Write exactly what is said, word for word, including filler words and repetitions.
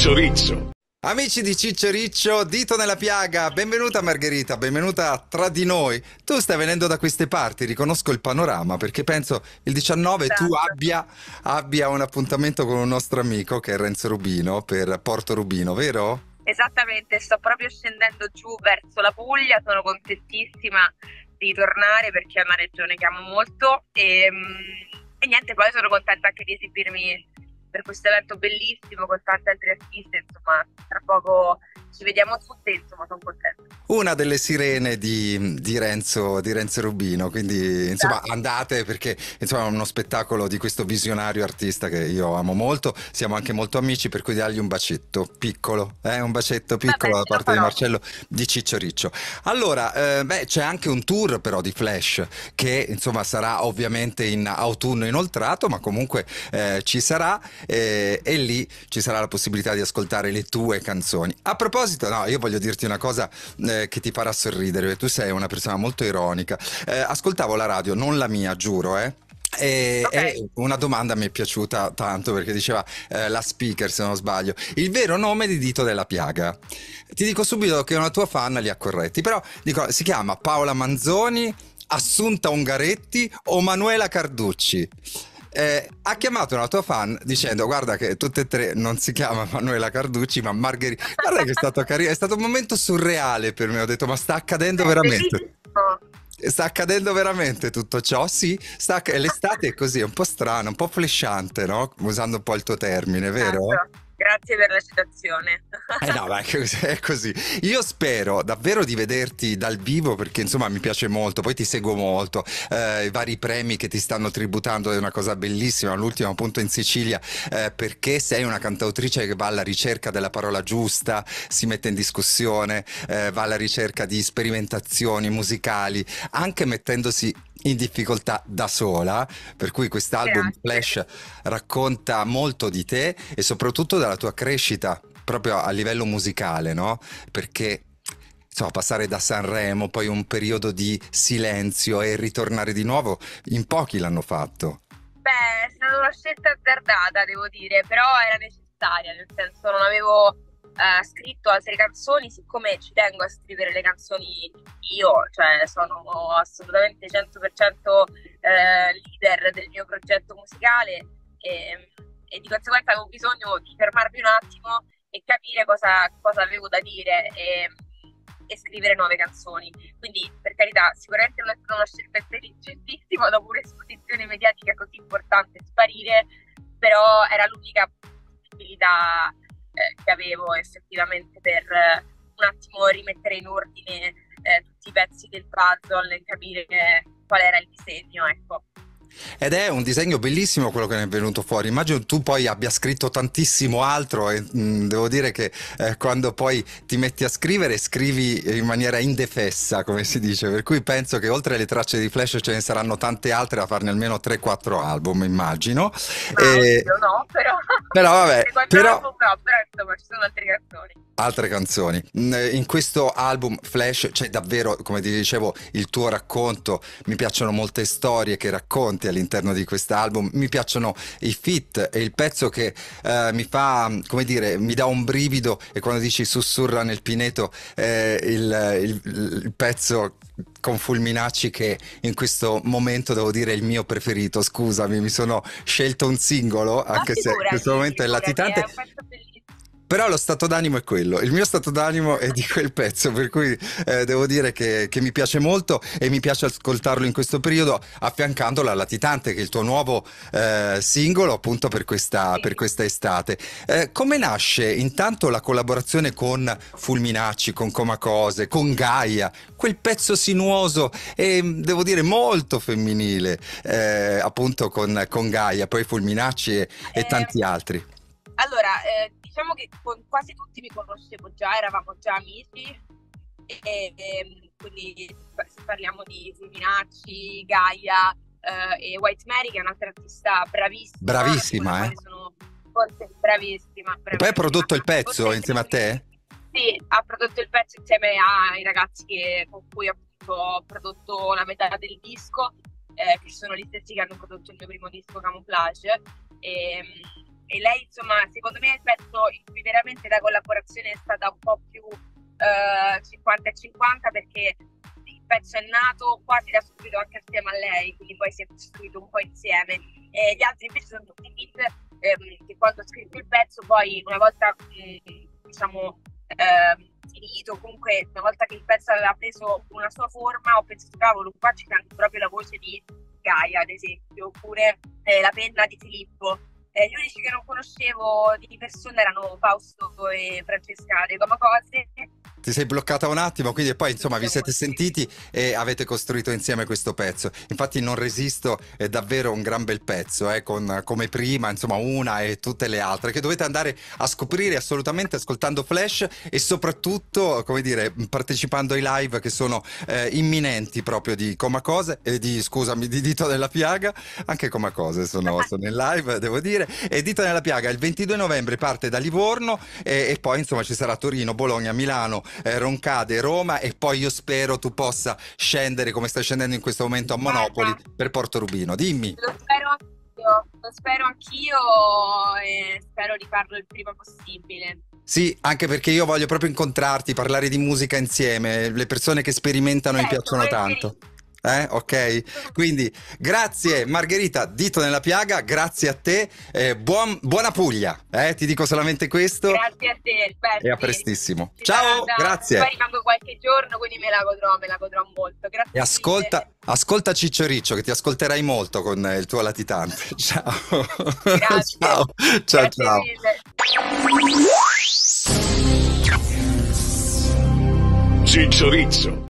Ciccio Riccio. Amici di Ciccio Riccio, dito nella piaga, benvenuta Margherita, benvenuta tra di noi. Tu stai venendo da queste parti, riconosco il panorama, perché penso il diciannove tu Esatto. abbia, abbia un appuntamento con un nostro amico che è Renzo Rubino per Porto Rubino, vero? Esattamente, sto proprio scendendo giù verso la Puglia, sono contentissima di tornare perché è una regione che amo molto e, mm, e niente, poi sono contenta anche di esibirmi per questo evento bellissimo con tante altre artiste, insomma, tra poco ci vediamo tutte, insomma, sono contenta. Una delle sirene di, di Renzo, di Renzo Rubino, quindi insomma Esatto. andate perché insomma è uno spettacolo di questo visionario artista che io amo molto, siamo anche molto amici, per cui dargli un bacetto piccolo, eh, un bacetto piccolo Vabbè, da ce lo parte di farò. Marcello di Ciccio Riccio. Allora, eh, beh, c'è anche un tour però di Flash che insomma sarà ovviamente in autunno inoltrato, ma comunque eh, ci sarà eh, e lì ci sarà la possibilità di ascoltare le tue canzoni. A proposito, no, io voglio dirti una cosa eh, che ti farà sorridere, tu sei una persona molto ironica. Eh, ascoltavo la radio, non la mia, giuro, eh. E, Ok. e una domanda mi è piaciuta tanto perché diceva eh, la speaker, se non sbaglio, il vero nome di Dito della Piaga. Ti dico subito che una tua fan li ha corretti, però dico, si chiama Paola Manzoni, Assunta Ungaretti o Manuela Carducci. Eh, ha chiamato una tua fan dicendo guarda che tutte e tre non si chiama Manuela Carducci ma Margherita. Guarda che è stato carino, è stato un momento surreale per me, ho detto ma sta accadendo È veramente. bellissimo. Sta accadendo veramente tutto ciò? Sì, sta acc- l'estate è così, è un po' strana, un po' flashante, no? Usando un po' il tuo termine, vero? Certo. Grazie per la citazione. Eh no, ma è così, è così. Io spero davvero di vederti dal vivo perché insomma mi piace molto, poi ti seguo molto, eh, i vari premi che ti stanno tributando è una cosa bellissima, l'ultimo appunto in Sicilia, eh, perché sei una cantautrice che va alla ricerca della parola giusta, si mette in discussione, eh, va alla ricerca di sperimentazioni musicali, anche mettendosi in difficoltà da sola, per cui quest'album Grazie. Flash racconta molto di te e soprattutto della tua crescita proprio a livello musicale, no? Perché insomma, passare da Sanremo, poi un periodo di silenzio e ritornare di nuovo, in pochi l'hanno fatto. Beh, è stata una scelta azzardata, devo dire, però era necessaria, nel senso non avevo eh, scritto altre canzoni, siccome ci tengo a scrivere le canzoni io, cioè sono assolutamente cento per cento eh, leader del mio progetto musicale e, e di conseguenza avevo bisogno di fermarmi un attimo e capire cosa, cosa avevo da dire e, e scrivere nuove canzoni. Quindi, per carità, sicuramente non è stata una scelta intelligentissima dopo un'esposizione mediatica così importante sparire, però era l'unica possibilità eh, che avevo effettivamente per eh, un attimo rimettere in ordine eh, tutti i pezzi del puzzle e capire qual era il disegno, ecco. Ed è un disegno bellissimo quello che ne è venuto fuori. Immagino tu poi abbia scritto tantissimo altro e mh, devo dire che eh, quando poi ti metti a scrivere, scrivi in maniera indefessa, come si dice, per cui penso che oltre alle tracce di Flash ce ne saranno tante altre da farne almeno tre quattro album, immagino. Ma E... oddio, no, però Però vabbè, tre quattro però album no, però insomma ci sono altre canzoni. altre canzoni. Mm, In questo album Flash c'è davvero, come ti dicevo, il tuo racconto. Mi piacciono molte storie che racconti all'interno di quest'album. Mi piacciono i feat e il pezzo che eh, mi fa, come dire, mi dà un brivido. E quando dici sussurra nel pineto, eh, il, il- il pezzo con Fulminacci che in questo momento devo dire è il mio preferito. Scusami, mi sono scelto un singolo, Ma anche se in questo figurati, momento è figurati, è latitante. un pezzo bellissimo. Però lo stato d'animo è quello, il mio stato d'animo è di quel pezzo, per cui eh, devo dire che, che mi piace molto e mi piace ascoltarlo in questo periodo, affiancando la Latitante, che è il tuo nuovo eh, singolo appunto per questa, per Sì. questa estate. Eh, come nasce intanto la collaborazione con Fulminacci, con Comacose, con Gaia, quel pezzo sinuoso e devo dire molto femminile, eh, appunto con, con Gaia, poi Fulminacci e, e Eh, tanti altri. allora, eh, diciamo che con quasi tutti mi conoscevo già, eravamo già amici, e, e, quindi se parliamo di Fulminacci, Gaia eh, e White Mary, che è un'altra artista bravissima, con la Bravissima, eh? quale sono forse bravissima, E poi hai bravissima. prodotto il pezzo Oltre insieme a te? sì, ha prodotto il pezzo insieme ai ragazzi che- con cui appunto ho prodotto la metà del disco, eh, che sono gli stessi che hanno prodotto il mio primo disco Camouflage. E, e lei insomma secondo me il pezzo in cui veramente la collaborazione è stata un po' più eh, cinquanta e cinquanta, perché il pezzo è nato quasi da subito anche assieme a lei, quindi poi si è costruito un po' insieme, e gli altri invece sono tutti beat ehm, che quando ho scritto il pezzo poi una volta mh, diciamo ehm, finito, comunque una volta che il pezzo aveva preso una sua forma, ho pensato cavolo, qua ci canta proprio la voce di Gaia ad esempio, oppure eh, la penna di Filippo. Eh, gli unici che non conoscevo di persona erano Fausto e Francesca De Come Cose. Ti sei bloccata un attimo, quindi poi insomma vi siete sentiti e avete costruito insieme questo pezzo. Infatti Non Resisto è davvero un gran bel pezzo, eh, con come prima, insomma, una e tutte le altre, che dovete andare a scoprire assolutamente ascoltando Flash e soprattutto, come dire, partecipando ai live che sono eh, imminenti proprio di Comacose, e di, scusami, di Dito Nella Piaga. Anche Comacose sono, sono in live, devo dire. E Dito Nella Piaga il ventidue novembre parte da Livorno e, e poi insomma ci sarà Torino, Bologna, Milano, Eh, Roncade, Roma, e poi io spero tu possa scendere come stai scendendo in questo momento a Monopoli per Porto Rubino. Dimmi. Lo spero anch'io, lo spero anch'io e spero di farlo il prima possibile. Sì, anche perché io voglio proprio incontrarti, parlare di musica insieme. Le persone che sperimentano mi Certo, piacciono tanto. Eh, ok. Quindi grazie Margherita, Dito Nella Piaga, grazie a te, eh, buon- buona Puglia, eh, ti dico solamente questo. Grazie a te, Berti. E a prestissimo. Ci Ciao, sarà da- grazie. Poi rimango qualche giorno, quindi me la godrò, me la godrò molto. Grazie E ascolta, ascolta Ciccio Riccio, che ti ascolterai molto con eh, il tuo latitante. Ciao. Grazie. Ciao, ciao, Grazie ciao. mille. Ciccio Rizzo.